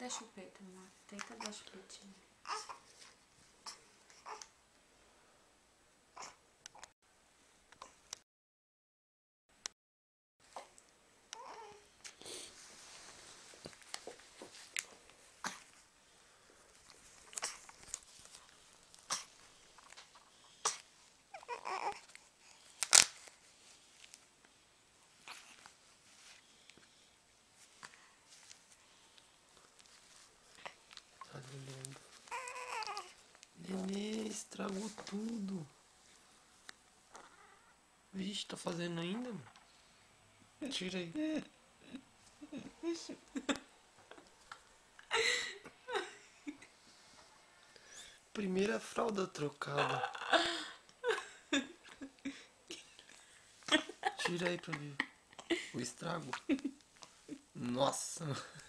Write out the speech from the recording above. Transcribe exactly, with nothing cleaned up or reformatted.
Dá chupeta, amor. Tenta dar chupetinha. Tá doendo. Nenê, estragou tudo. Vixe, tá fazendo ainda, mano? Tira aí. Primeira fralda trocada. Tira aí pra ver o estrago. Nossa.